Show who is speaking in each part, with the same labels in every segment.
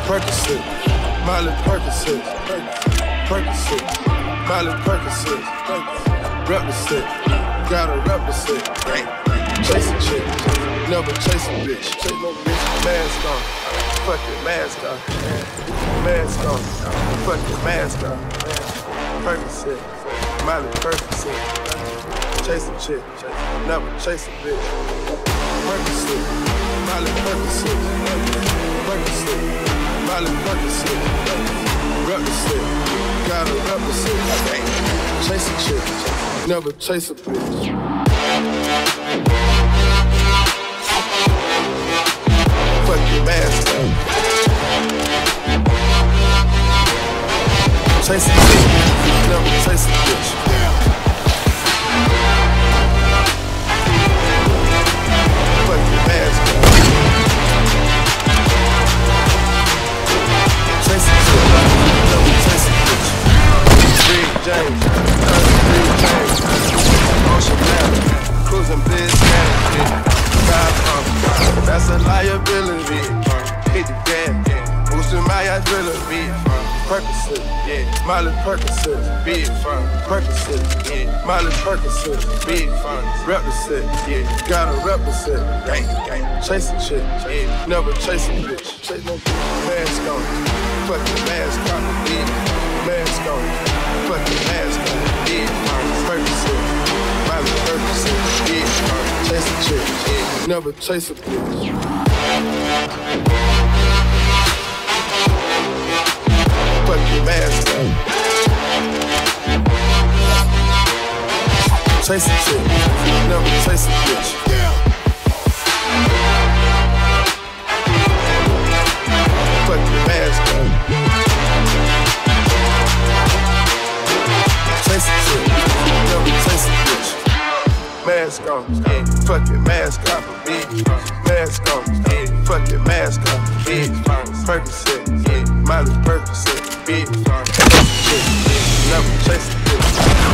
Speaker 1: Percocet, Miley Percocet, Percocet, Miley Percocet, represent, gotta represent. Chase a chick, never chase a bitch. Mask on, fuck it, mask on. Mask on, fuck it, mask on. Percocet, Miley Percocet. Chase a chick, never chase a bitch. Percocet, Miley Percocet. Percocet, Miley Percocet. Represent, gotta represent. Chase a chick, never chase a bitch. Fuck your mask on. Chase a chick, never chase a bitch. Fuck your mask on. Chase a chick, never chase a bitch. Big James, Big James. Ocean Mountain, cruising Biscayne, that's a liability. Hit the gas, boosting my adrenaline. Percocet, Miley Percocet, big fun. Percocet, Miley Percocet, big fun. Represent, gotta represent. Gang, gang, chase a chick, never chase a bitch. Chase no mask on, fuck the mask on, mask on, fuck the mask on, Percocet, Miley Percocet, chase a chick, never chase a bitch. Fuck your mask on. Chase a chick, never chase a bitch. Fuck your mask on. Chase a chick, never chase a bitch. Mask on, fuck your mask off, mask on, fuck your mask off, Percocet, Miley Percocet, never chase a bitch.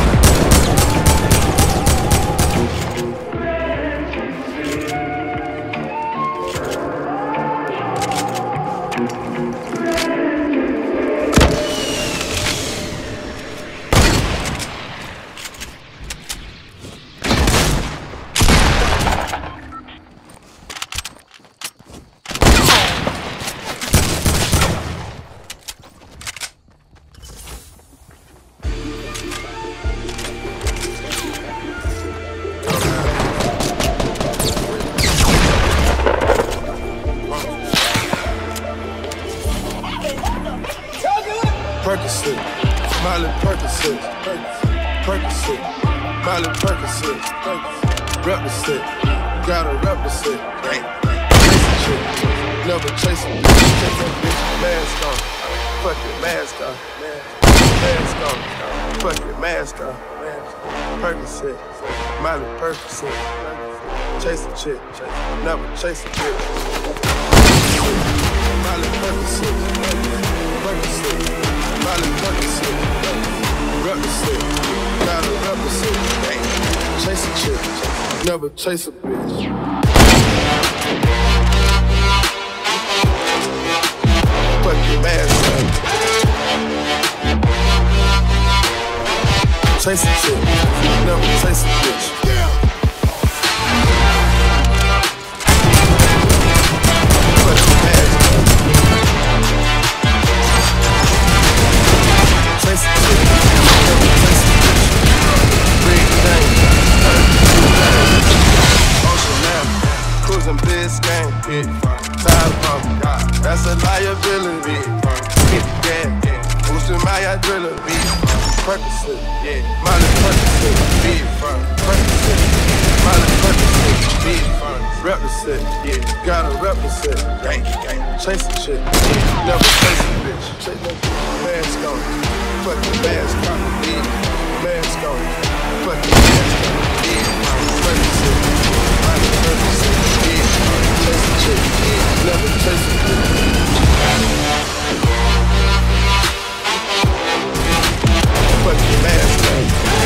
Speaker 1: Percocet, Miley Percocet, Percocet, Miley Percocet, represent, gotta represent. Chase a chick, never chase a bitch. Chase a bitch, mask on, fuck your mask on, mask on, fuck your mask on. Percocet, Miley Percocet, chase a chick, never chase a bitch. Miley Percocet, Percocet. Miley Percocet, represent, gotta represent. Chase a chick, never chase a bitch. Fuck your mask on. Chase a chick, never chase a bitch. Fuck your mask on. Chase a chick, never chase a bitch. Big James, Ocean Mountain, cruising Biscayne, time pump, that's a liability. Hit the gas, boosting my adrenaline. Percocet, Miley Percocet, big fun. Percocet, Miley Percocet, big fun. Represent, gotta represent. Gang, gang, chase a chick, never chase a bitch. Chase no mask on, fuck your mask on, mask on, fuck your mask on. Percocet, Miley Percocet, chase a chick, never chase a bitch. Fuck your mask on.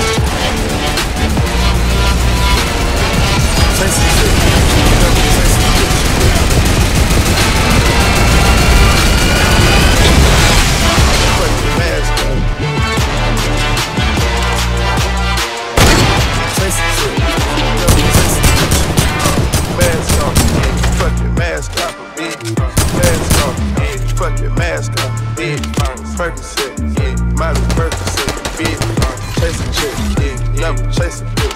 Speaker 1: Chase a chick, never chase a bitch. fuck your mask off, bitch. Percocet, yeah. Miley Percocet, bitch. Chase a chick, yeah. Never chase a bitch.